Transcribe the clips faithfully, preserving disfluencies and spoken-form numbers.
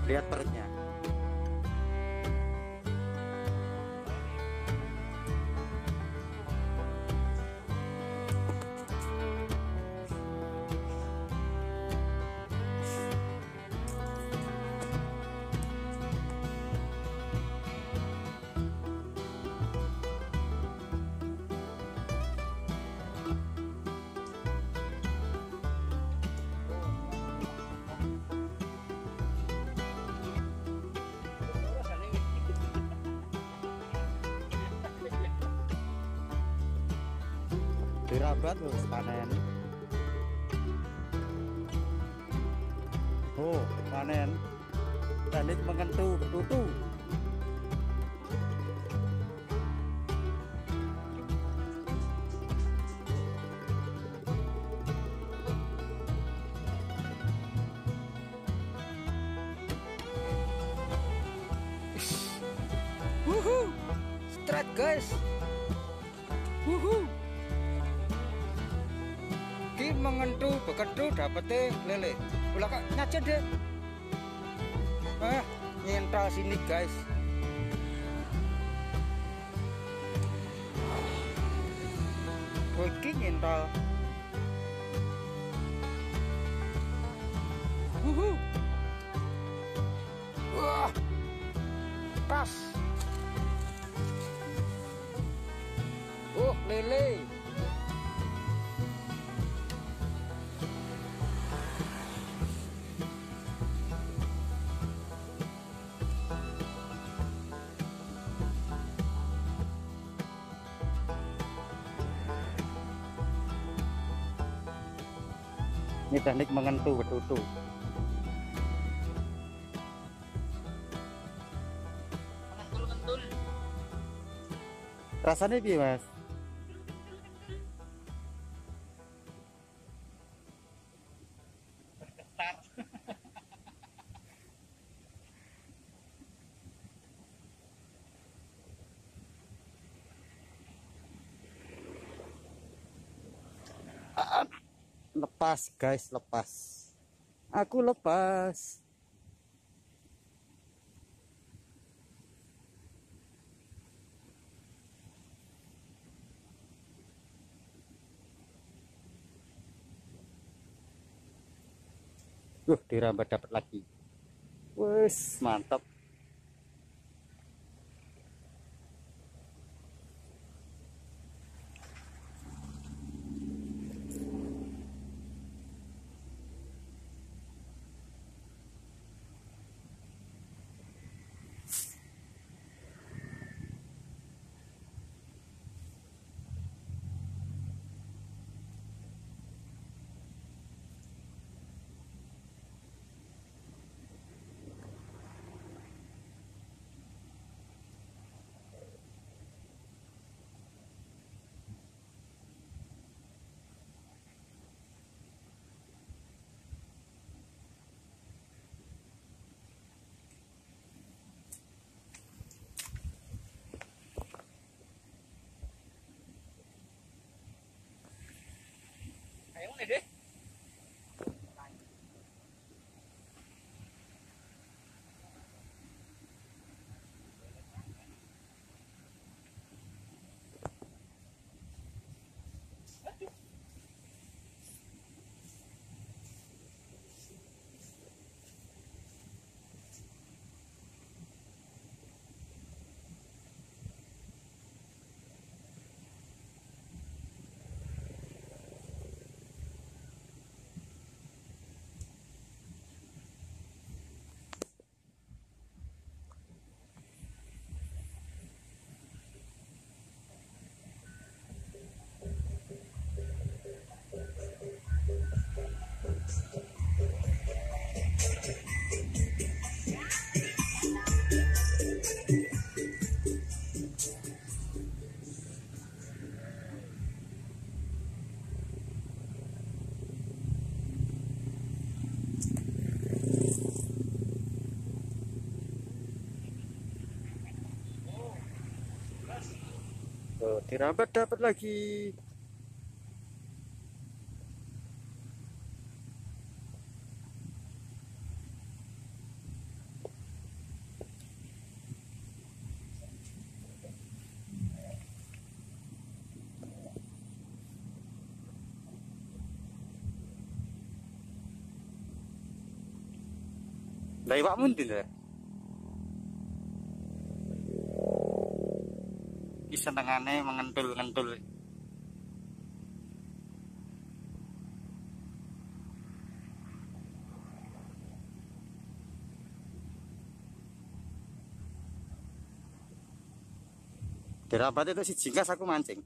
lihat perutnya. Dirabat terus panen. Oh, panen. Teknik mengentu betutu. Wuhu, straight guys. Wuhu. Ki mengentu beketu dapete lele. Ulah kak nyajet deh. Ah, nyental sini guys. Ki nyental. Wuhu. Wah. Pas. Oh, lele. Ini teknik mengentu betutu. Mengentul-kentul. Rasanya piye, Mas? Bergetar. Lepas guys, lepas. Aku lepas. Uh, dirambat dapat lagi. Wes, mantap. Ayo nih deh. Tuh, dirambat dapat lagi. Lah iwakmu ndi ta? Iki senengane mengentul-ngentul. Dirapat itu si jingkas aku mancing.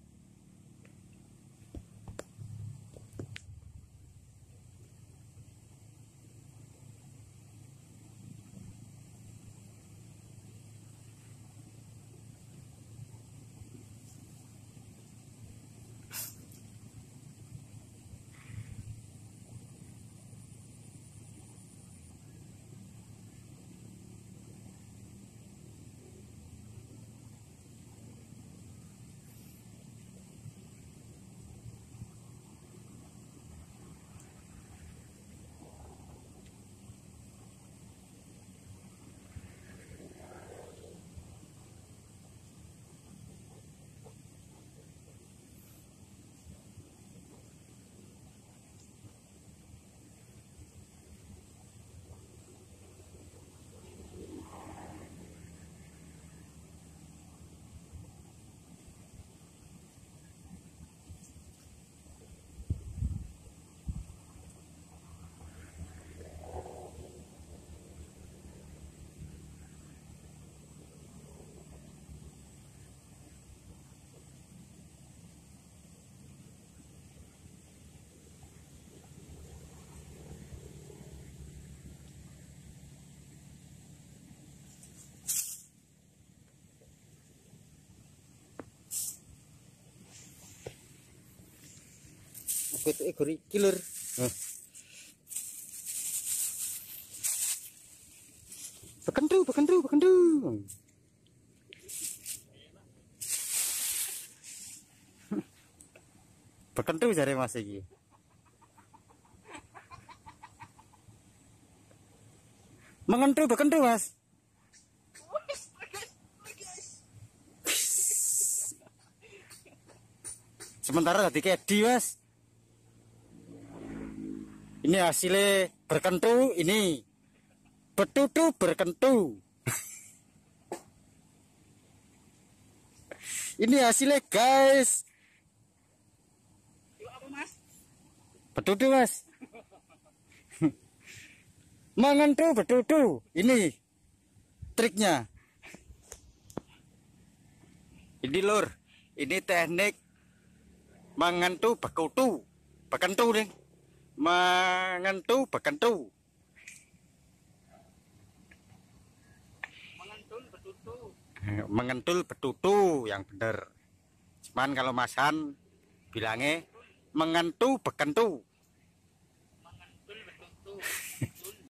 Itu ekor killer. Bekendu, bekendu, bekendu. Bekendu jare Mas iki. Mengentu bekendu, Mas. Sementara tadi kedi, Mas. Ini hasilnya berkentu, ini betutu berkentu. Ini hasilnya guys. Apa Mas? Betutu Mas. Mengentu betutu. Ini triknya. Ini lur, ini teknik mengentu bekutu, bekentu nih. Mengentu bekentu. Mengentul betutu. Mengentul betutu yang bener. Cuman kalau Mas Han bilangnya mengentu bekentu.